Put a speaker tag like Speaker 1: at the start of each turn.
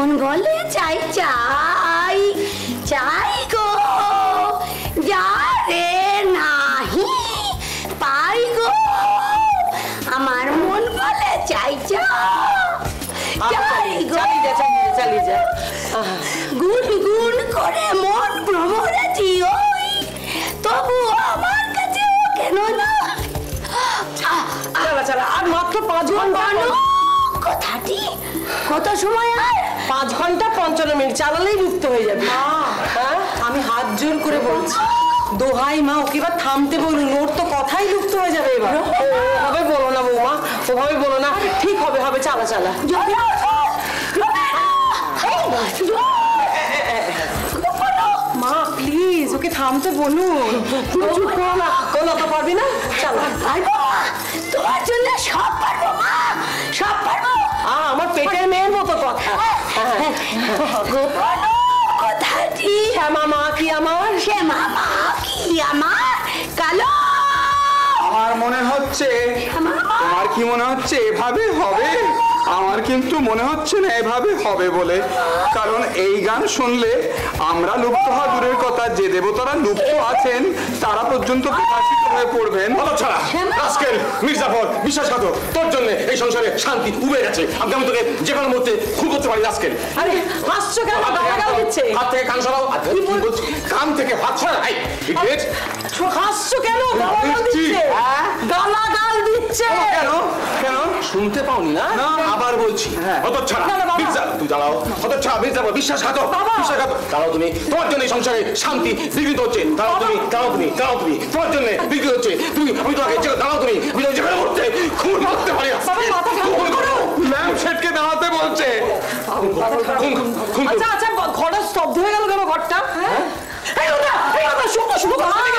Speaker 1: মন বলে চাই চাই চাই গো, যা রে নাহি পাই গো, আমার মন বলে চাই চাই গো।
Speaker 2: চালিয়ে যা।
Speaker 1: গুন গুন করে মন ভ্রমরাজি ওই, তবু আমার কাছে কেন না।
Speaker 2: চালা আর মাত্র 5 ঘন্টা।
Speaker 1: কথাটি কত সময়? আর
Speaker 2: 5 ঘন্টা 55 মিনিট চালালেই লুপ্ত হয়ে যাবে। হ্যাঁ, আমি হাত জোর করে বলছি, দোহাই মা, ওকে এবার থামতে বলুন, ওর তো কথাই লুপ্ত হয়ে যাবে এবার। ওভাবে বলো না বৌমা, ওভাবে বলো না, ঠিক হবে হবে, চালা চালা। মা প্লিজ ওকে থামতে বলুন। চুপ করো না, কোনো তো পারবি না, চালা।
Speaker 1: তোমার জন্য সব পারবো মা, সব পারবো।
Speaker 2: আমার পেটের মেয়ের মতো কথা।
Speaker 1: কথাটি
Speaker 2: শ্যামা মা কি আমার,
Speaker 1: শ্যামা মা কি আমার, কালো।
Speaker 3: আমার মনে হচ্ছে, তোমার কি মনে হচ্ছে এভাবে হবে? আমার কিন্তু মনে হচ্ছে না এভাবে হবে বলে, কারণ এই গান শুনলে আমরা লুপ্ত হওয়া দূরের কথা, যে দেবতারা লুপ্ত আছেন তারা পর্যন্ত প্রকাশিত হয়ে পড়বেন।
Speaker 4: ছাড়া রাস্কেল মির্জাফর বিশ্বাসঘাতক, তোর জন্য এই সংসারে শান্তি উবে গেছে। আমি তোকে যে কোনো মুহূর্তে খুন করতে পারি রাস্কেল।
Speaker 2: আরে হাসছো কেন? গালাগাল দিচ্ছে।
Speaker 4: হাত থেকে কান সরাও। কান থেকে হাত সরা।
Speaker 2: হাসছো কেন? গালাগাল দিচ্ছে। গালাগাল দিচ্ছে
Speaker 4: কেন? কেন শুনতে পাওনি না? আবার বলছি, হতচ্ছাড়া মির্জা, তুই দাঁড়াও। হতচ্ছাড়া মির্জাফর বিশ্বাসঘাতক, বিশ্বাসঘাতক। দাঁড়াও তুমি, তোমার জন্য এই সংসারে শান্তি বিঘ্নিত হচ্ছে। দাঁড়াও তুমি, দাঁড়াও তুমি, দাঁড়াও তুমি, তোমার জন্য বিঘ্নিত হচ্ছে। তুমি, আমি তোমাকে দাঁড়াও তুমি, আমি তোমাকে যেখানে করতে খুন করতে পারি।
Speaker 3: ল্যাম্প শেডকে দাঁড়াতে বলছে।
Speaker 2: আচ্ছা আচ্ছা, ঘরটা স্তব্ধ হয়ে গেল কেন? ঘরটা শুনো শুনো,